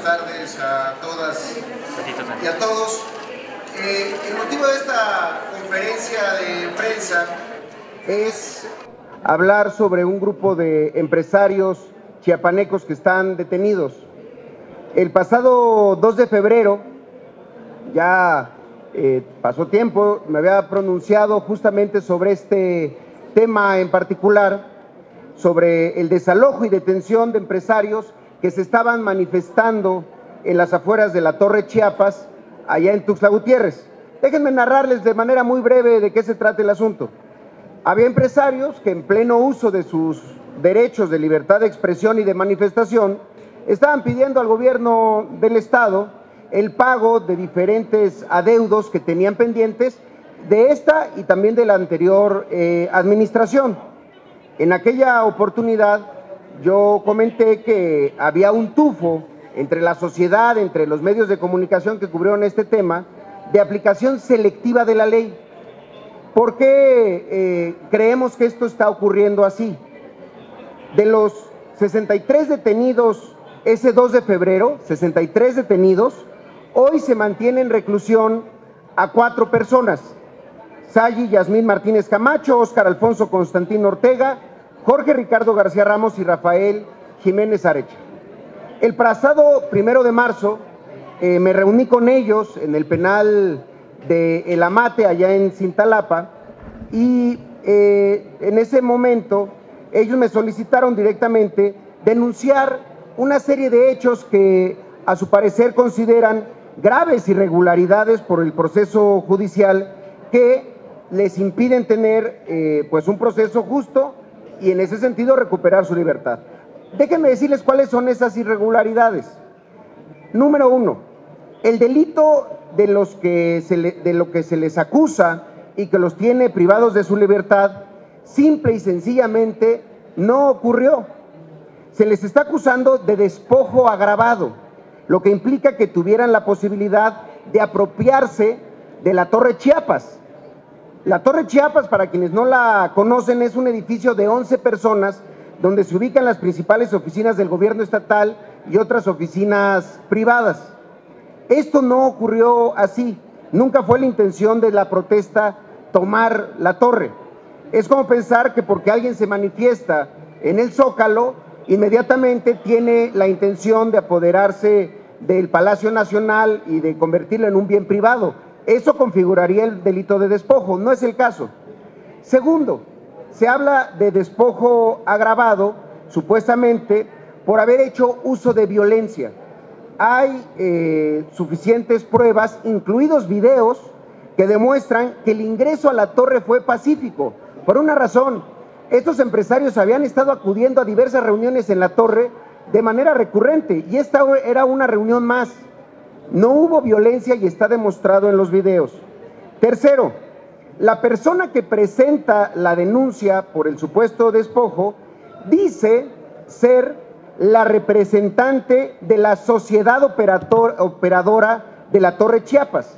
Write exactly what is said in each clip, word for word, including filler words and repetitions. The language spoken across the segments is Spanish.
tardes a todas y a todos. Eh, el motivo de esta conferencia de prensa es hablar sobre un grupo de empresarios chiapanecos que están detenidos. El pasado dos de febrero, ya eh, pasó tiempo, me había pronunciado justamente sobre este tema en particular, sobre el desalojo y detención de empresarios que se estaban manifestando en las afueras de la Torre Chiapas, allá en Tuxtla Gutiérrez. Déjenme narrarles de manera muy breve de qué se trata el asunto. Había empresarios que en pleno uso de sus derechos de libertad de expresión y de manifestación estaban pidiendo al gobierno del estado el pago de diferentes adeudos que tenían pendientes de esta y también de la anterior eh, administración. En aquella oportunidad yo comenté que había un tufo entre la sociedad, entre los medios de comunicación que cubrieron este tema, de aplicación selectiva de la ley. ¿Por qué eh, creemos que esto está ocurriendo así? De los sesenta y tres detenidos ese dos de febrero, sesenta y tres detenidos, hoy se mantiene en reclusión a cuatro personas: Sayi Yasmín Martínez Camacho, Óscar Alfonso Constantino Ortega, Jorge Ricardo García Ramos y Rafael Jiménez Arecha. El pasado primero de marzo eh, me reuní con ellos en el penal de El Amate, allá en Cintalapa, y eh, en ese momento ellos me solicitaron directamente denunciar una serie de hechos que a su parecer consideran graves irregularidades por el proceso judicial que les impiden tener eh, pues un proceso justo y en ese sentido recuperar su libertad. Déjenme decirles cuáles son esas irregularidades. Número uno, el delito de, los que se le, de lo que se les acusa y que los tiene privados de su libertad, simple y sencillamente no ocurrió. Se les está acusando de despojo agravado, lo que implica que tuvieran la posibilidad de apropiarse de la Torre Chiapas. La Torre Chiapas, para quienes no la conocen, es un edificio de once personas donde se ubican las principales oficinas del gobierno estatal y otras oficinas privadas. Esto no ocurrió así, nunca fue la intención de la protesta tomar la torre. Es como pensar que porque alguien se manifiesta en el Zócalo, inmediatamente tiene la intención de apoderarse del Palacio Nacional y de convertirlo en un bien privado. Eso configuraría el delito de despojo, no es el caso. Segundo, se habla de despojo agravado, supuestamente, por haber hecho uso de violencia. Hay eh, suficientes pruebas, incluidos videos, que demuestran que el ingreso a la torre fue pacífico, por una razón. Estos empresarios habían estado acudiendo a diversas reuniones en la torre de manera recurrente y esta era una reunión más. No hubo violencia y está demostrado en los videos. Tercero, la persona que presenta la denuncia por el supuesto despojo dice ser la representante de la sociedad operator, operadora de la Torre Chiapas,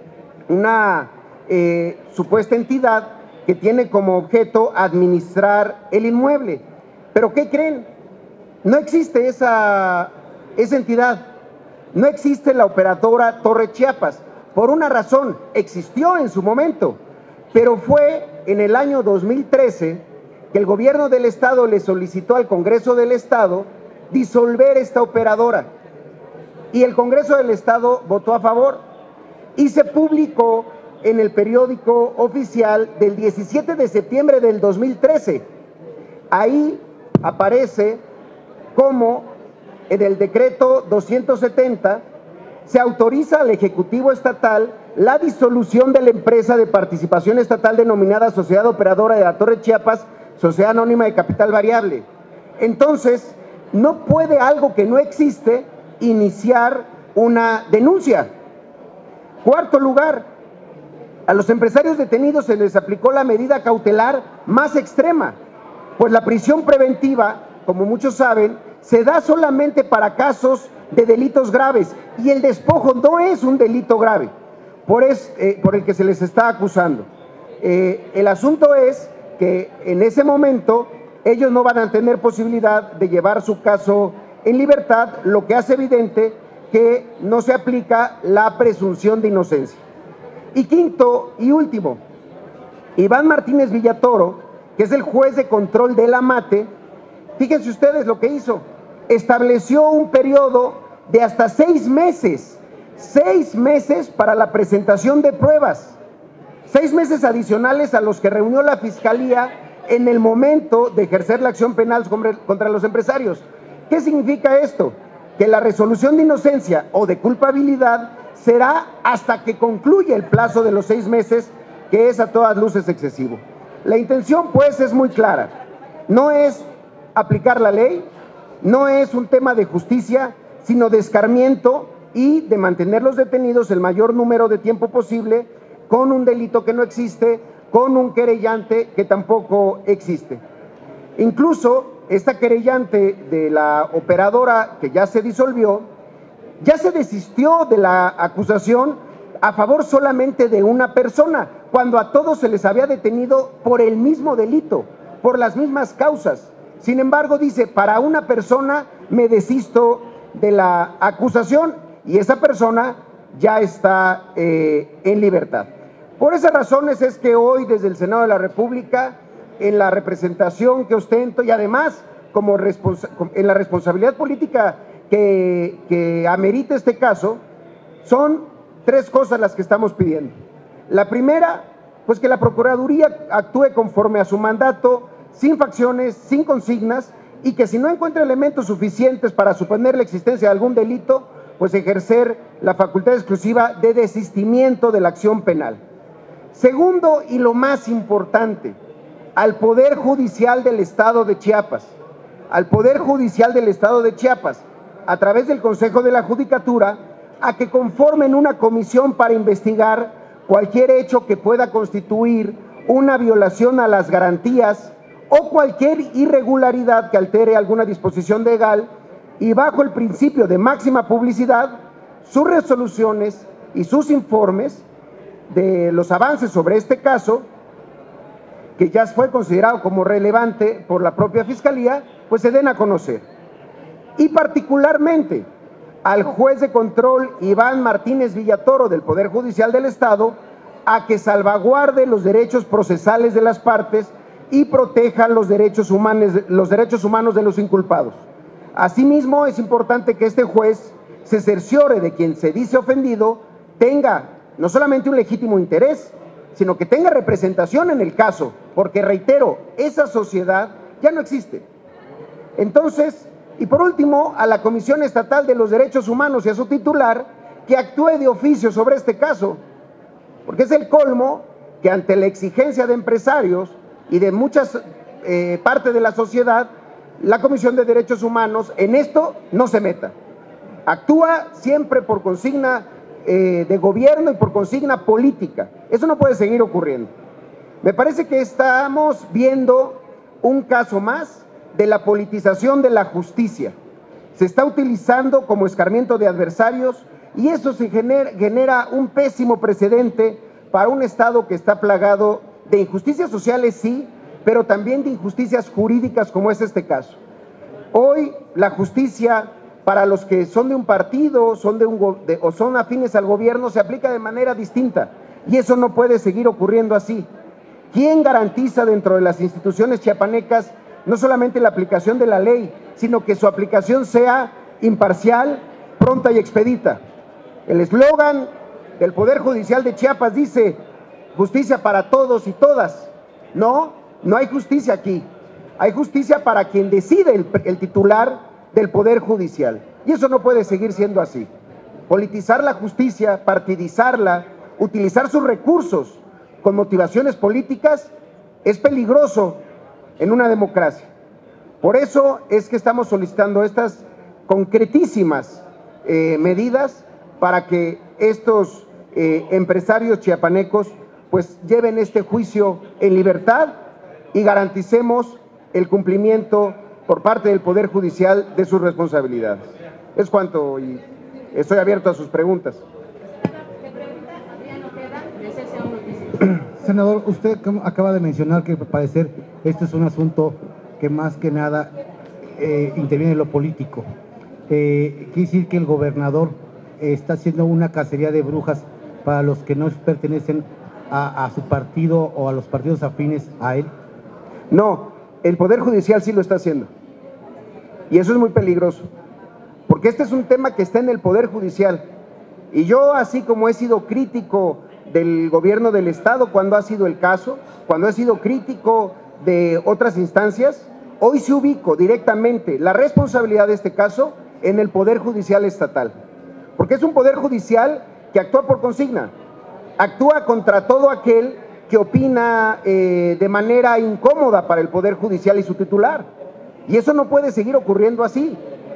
una eh, supuesta entidad que tiene como objeto administrar el inmueble. ¿Pero qué creen? No existe esa, esa entidad. No existe la operadora Torre Chiapas, por una razón: existió en su momento, pero fue en el año dos mil trece que el gobierno del estado le solicitó al Congreso del Estado disolver esta operadora y el Congreso del Estado votó a favor y se publicó en el periódico oficial del diecisiete de septiembre del dos mil trece. Ahí aparece como en el decreto doscientos setenta se autoriza al Ejecutivo Estatal la disolución de la empresa de participación estatal denominada Sociedad Operadora de la Torre Chiapas, Sociedad Anónima de Capital Variable. Entonces, no puede algo que no existe iniciar una denuncia. Cuarto lugar, a los empresarios detenidos se les aplicó la medida cautelar más extrema, pues la prisión preventiva, como muchos saben, se da solamente para casos de delitos graves y el despojo no es un delito grave por, es, eh, por el que se les está acusando. Eh, el asunto es que en ese momento ellos no van a tener posibilidad de llevar su caso en libertad, lo que hace evidente que no se aplica la presunción de inocencia. Y quinto y último, Iván Martínez Villatoro, que es el juez de control de la Mate, fíjense ustedes lo que hizo, estableció un periodo de hasta seis meses, seis meses para la presentación de pruebas, seis meses adicionales a los que reunió la Fiscalía en el momento de ejercer la acción penal contra los empresarios. ¿Qué significa esto? Que la resolución de inocencia o de culpabilidad será hasta que concluya el plazo de los seis meses, que es a todas luces excesivo. La intención, pues, es muy clara. No es aplicar la ley, no es un tema de justicia, sino de escarmiento y de mantener los detenidos el mayor número de tiempo posible con un delito que no existe, con un querellante que tampoco existe. Incluso esta querellante de la operadora que ya se disolvió, ya se desistió de la acusación a favor solamente de una persona, cuando a todos se les había detenido por el mismo delito, por las mismas causas. Sin embargo, dice, para una persona me desisto de la acusación y esa persona ya está eh, en libertad. Por esas razones es que hoy desde el Senado de la República, en la representación que ostento y además como en la responsabilidad política que, que amerita este caso, son tres cosas las que estamos pidiendo. La primera, pues que la Procuraduría actúe conforme a su mandato, sin facciones, sin consignas, y que si no encuentra elementos suficientes para suponer la existencia de algún delito, pues ejercer la facultad exclusiva de desistimiento de la acción penal. Segundo, y lo más importante, al Poder Judicial del Estado de Chiapas, al Poder Judicial del Estado de Chiapas, a través del Consejo de la Judicatura, a que conformen una comisión para investigar cualquier hecho que pueda constituir una violación a las garantías o cualquier irregularidad que altere alguna disposición legal, y bajo el principio de máxima publicidad, sus resoluciones y sus informes de los avances sobre este caso, que ya fue considerado como relevante por la propia Fiscalía, pues se den a conocer. Y particularmente al juez de control Iván Martínez Villatoro del Poder Judicial del Estado, a que salvaguarde los derechos procesales de las partes y proteja los derechos humanos, los derechos humanos de los inculpados. Asimismo, es importante que este juez se cerciore de quien se dice ofendido tenga no solamente un legítimo interés, sino que tenga representación en el caso, porque reitero, esa sociedad ya no existe. Entonces, y por último, a la Comisión Estatal de los Derechos Humanos y a su titular, que actúe de oficio sobre este caso, porque es el colmo que ante la exigencia de empresarios y de muchas eh, parte de la sociedad, la Comisión de Derechos Humanos en esto no se meta. Actúa siempre por consigna eh, de gobierno y por consigna política. Eso no puede seguir ocurriendo. Me parece que estamos viendo un caso más de la politización de la justicia. Se está utilizando como escarmiento de adversarios y eso se genera, genera un pésimo precedente para un Estado que está plagado de injusticias sociales, sí, pero también de injusticias jurídicas como es este caso. Hoy la justicia para los que son de un partido son de un, de, o son afines al gobierno se aplica de manera distinta y eso no puede seguir ocurriendo así. ¿Quién garantiza dentro de las instituciones chiapanecas no solamente la aplicación de la ley, sino que su aplicación sea imparcial, pronta y expedita? El eslogan del Poder Judicial de Chiapas dice justicia para todos y todas. No, no hay justicia aquí. Hay justicia para quien decide el, el titular del Poder Judicial. Y eso no puede seguir siendo así. Politizar la justicia, partidizarla, utilizar sus recursos con motivaciones políticas es peligroso en una democracia. Por eso es que estamos solicitando estas concretísimas eh, medidas para que estos eh, empresarios chiapanecos pues lleven este juicio en libertad y garanticemos el cumplimiento por parte del Poder Judicial de sus responsabilidades. Es cuanto y estoy abierto a sus preguntas. Senador, usted acaba de mencionar que al parecer este es un asunto que más que nada eh, interviene en lo político. eh, quiere decir que el gobernador está haciendo una cacería de brujas para los que no pertenecen a, a su partido o a los partidos afines a él. No, el Poder Judicial sí lo está haciendo. Y eso es muy peligroso, porque este es un tema que está en el Poder Judicial. Y yo, así como he sido crítico del gobierno del Estado cuando ha sido el caso, cuando he sido crítico de otras instancias, hoy se ubico directamente la responsabilidad de este caso en el Poder Judicial estatal. Porque es un Poder Judicial que actúa por consigna, actúa contra todo aquel que opina eh, de manera incómoda para el Poder Judicial y su titular. Y eso no puede seguir ocurriendo así.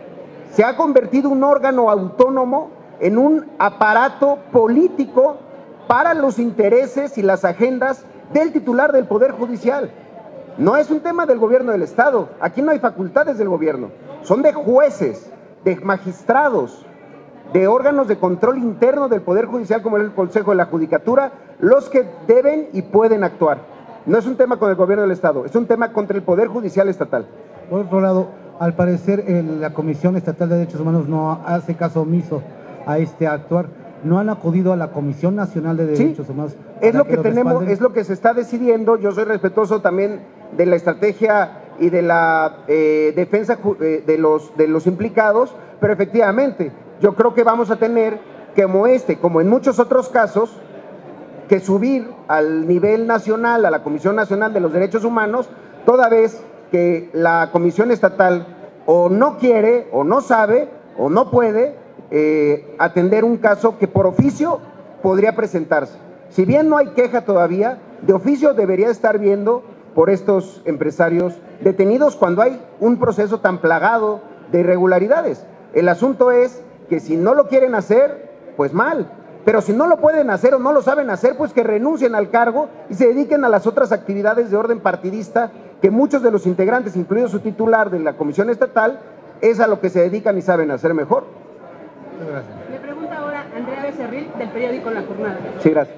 Se ha convertido un órgano autónomo en un aparato político para los intereses y las agendas del titular del Poder Judicial. No es un tema del gobierno del Estado, aquí no hay facultades del gobierno, son de jueces, de magistrados, de órganos de control interno del Poder Judicial como el Consejo de la Judicatura, los que deben y pueden actuar. No es un tema con el gobierno del Estado, es un tema contra el Poder Judicial estatal. Por otro lado, al parecer el, la Comisión Estatal de Derechos Humanos no hace caso omiso a este actuar. ¿No han acudido a la Comisión Nacional de Derechos sí, Humanos? Es lo que, que tenemos, respalden? Es lo que se está decidiendo. Yo soy respetuoso también de la estrategia y de la eh, defensa eh, de, los, de los implicados, pero efectivamente yo creo que vamos a tener, como este, como en muchos otros casos, que subir al nivel nacional, a la Comisión Nacional de los Derechos Humanos, toda vez que la Comisión Estatal o no quiere, o no sabe, o no puede eh, atender un caso que por oficio podría presentarse. Si bien no hay queja todavía, de oficio debería estar viendo por estos empresarios detenidos cuando hay un proceso tan plagado de irregularidades. El asunto es que si no lo quieren hacer, pues mal, pero si no lo pueden hacer o no lo saben hacer, pues que renuncien al cargo y se dediquen a las otras actividades de orden partidista que muchos de los integrantes, incluido su titular de la Comisión Estatal, es a lo que se dedican y saben hacer mejor. Muchas gracias. Le pregunta ahora Andrea Becerril del periódico La Jornada. Sí, gracias.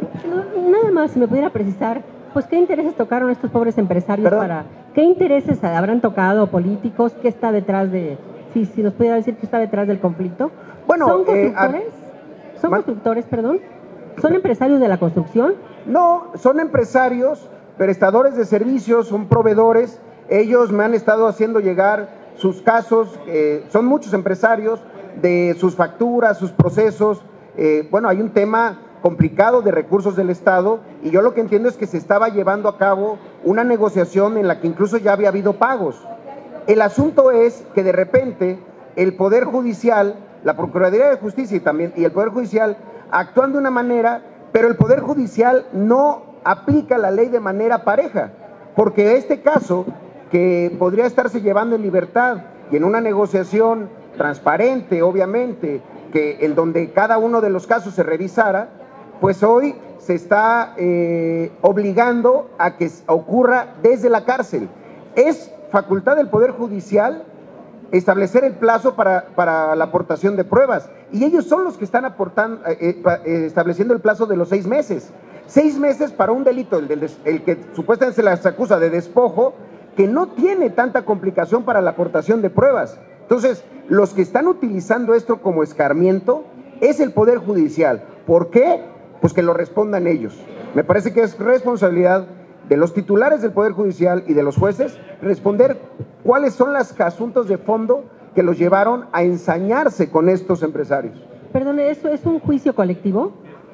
No, nada más, si me pudiera precisar, pues qué intereses tocaron estos pobres empresarios. ¿Perdón? Para qué intereses habrán tocado políticos, qué está detrás de, si, si nos pudiera decir qué está detrás del conflicto. Bueno, ¿Son constructores? Eh, a, ¿Son constructores, perdón? ¿Son empresarios de la construcción? No, son empresarios, prestadores de servicios, son proveedores. Ellos me han estado haciendo llegar sus casos, eh, son muchos empresarios, de sus facturas, sus procesos. Eh, bueno, hay un tema complicado de recursos del Estado y yo lo que entiendo es que se estaba llevando a cabo una negociación en la que incluso ya había habido pagos. El asunto es que de repente el Poder Judicial, la Procuraduría de Justicia y también y el Poder Judicial actúan de una manera, pero el Poder Judicial no aplica la ley de manera pareja, porque este caso que podría estarse llevando en libertad y en una negociación transparente, obviamente, que en donde cada uno de los casos se revisara, pues hoy se está eh, obligando a que ocurra desde la cárcel. Es facultad del Poder Judicial establecer el plazo para, para la aportación de pruebas y ellos son los que están aportando, eh, eh, estableciendo el plazo de los seis meses. Seis meses para un delito, el, del, el que supuestamente se les acusa de despojo, que no tiene tanta complicación para la aportación de pruebas. Entonces, los que están utilizando esto como escarmiento es el Poder Judicial. ¿Por qué? Pues que lo respondan ellos. Me parece que es responsabilidad de los titulares del Poder Judicial y de los jueces responder cuáles son los asuntos de fondo que los llevaron a ensañarse con estos empresarios. Perdón, ¿eso es un juicio colectivo?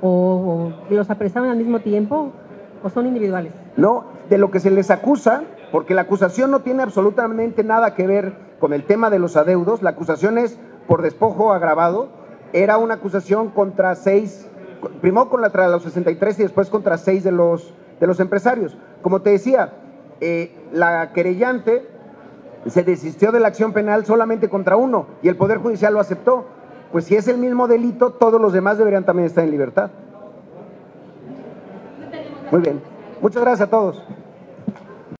¿O, o los apresaron al mismo tiempo? ¿O son individuales? No, de lo que se les acusa, porque la acusación no tiene absolutamente nada que ver con el tema de los adeudos. La acusación es por despojo agravado. Era una acusación contra seis, primero contra los sesenta y tres y después contra seis de los, de los empresarios. Como te decía, eh, la querellante se desistió de la acción penal solamente contra uno y el Poder Judicial lo aceptó. Pues si es el mismo delito, todos los demás deberían también estar en libertad. Muy bien. Muchas gracias a todos.